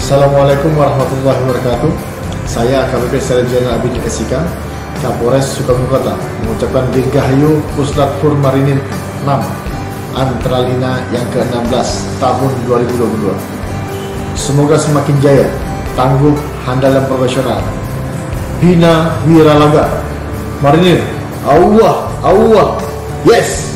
Assalamualaikum warahmatullahi wabarakatuh. Saya AKBP Sarjana Abidin SIK, Kapolres Sukabumi Kota, mengucapkan Dirgahayu Puslat Pur Marinir 6 Antralina yang ke-16 tahun 2022. Semoga semakin jaya, tangguh, handal dan profesional. Bina Wiralaga Marinir. Allah, yes.